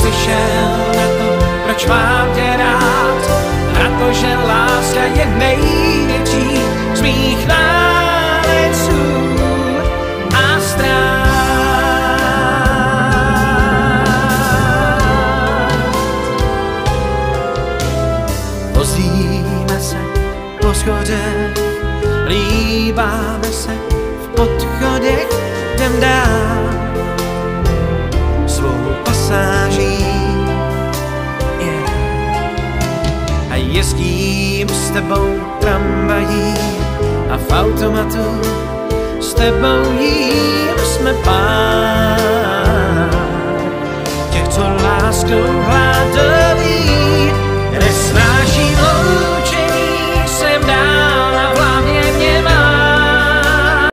přišel na to, proč mám tě rád, na to, že láska je největší z mých náleců a strát. Vozíme se po schodech, líbáme se v podchodech, jdem dál svou pasáží. A jezdím s tebou tramvají a v automatu s tebou jím jsme pár těch, co láskou hlásí.